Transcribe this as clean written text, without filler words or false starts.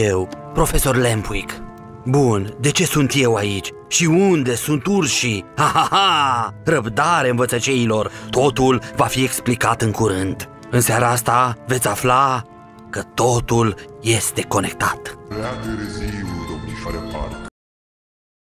eu, profesor Lampwick. Bun, de ce sunt eu aici? Și unde sunt urșii? Ha, ha, ha! Răbdare, învățăceilor! Totul va fi explicat în curând. În seara asta veți afla că totul este conectat. Prea târziu, domnișoară Park.